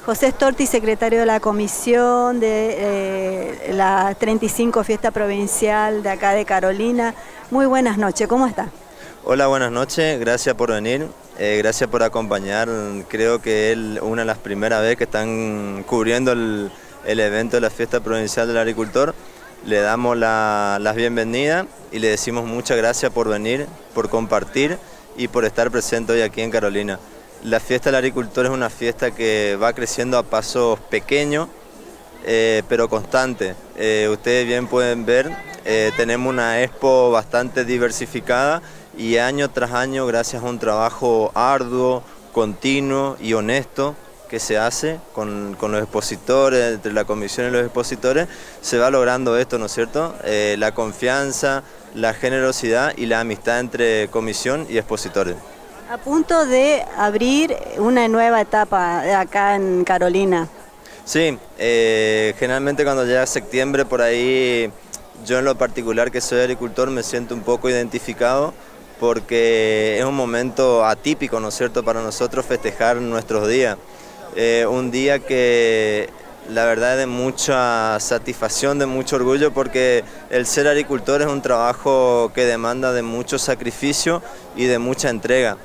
José Storti, secretario de la comisión de la 35 Fiesta Provincial de acá de Carolina. Muy buenas noches, ¿cómo está? Hola, buenas noches, gracias por venir, gracias por acompañar. Creo que es una de las primeras veces que están cubriendo el evento de la Fiesta Provincial del Agricultor. Le damos las bienvenidas y le decimos muchas gracias por venir, por compartir y por estar presente hoy aquí en Carolina. La Fiesta del Agricultor es una fiesta que va creciendo a pasos pequeños, pero constantes. Ustedes bien pueden ver, tenemos una expo bastante diversificada y año tras año, gracias a un trabajo arduo, continuo y honesto que se hace con los expositores, entre la comisión y los expositores, se va logrando esto, ¿no es cierto? La confianza, la generosidad y la amistad entre comisión y expositores. A punto de abrir una nueva etapa acá en Carolina. Sí, generalmente cuando llega septiembre por ahí, yo en lo particular que soy agricultor me siento un poco identificado porque es un momento atípico, ¿no es cierto?, para nosotros festejar nuestros días. Un día que la verdad es de mucha satisfacción, de mucho orgullo, porque el ser agricultor es un trabajo que demanda de mucho sacrificio y de mucha entrega.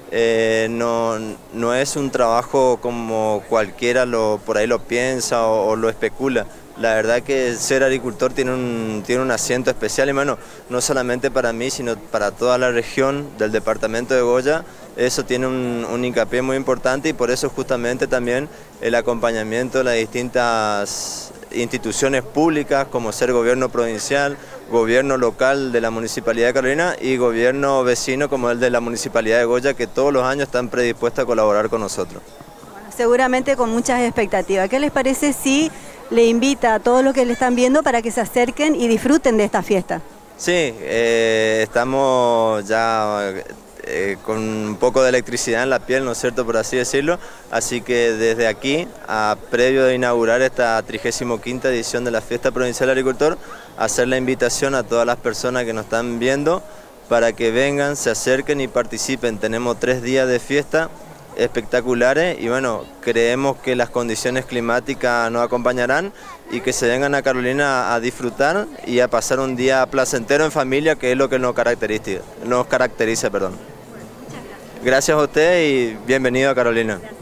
No es un trabajo como cualquiera por ahí lo piensa o lo especula. La verdad que ser agricultor tiene un asiento especial y bueno, no solamente para mí, sino para toda la región del departamento de Goya. Eso tiene un hincapié muy importante y por eso justamente también el acompañamiento de las distintas instituciones públicas como ser gobierno provincial, gobierno local de la Municipalidad de Carolina y gobierno vecino como el de la Municipalidad de Goya, que todos los años están predispuestos a colaborar con nosotros. Bueno, seguramente con muchas expectativas. ¿Qué les parece si le invita a todos los que le están viendo para que se acerquen y disfruten de esta fiesta? Sí, estamos ya con un poco de electricidad en la piel, ¿no es cierto?, por así decirlo, así que desde aquí, previo de inaugurar esta 35ª edición de la Fiesta Provincial del Agricultor, hacer la invitación a todas las personas que nos están viendo para que vengan, se acerquen y participen. Tenemos 3 días de fiesta espectaculares y bueno, creemos que las condiciones climáticas nos acompañarán y que se vengan a Carolina a disfrutar y a pasar un día placentero en familia, que es lo que nos caracteriza. Gracias a usted y bienvenido a Carolina.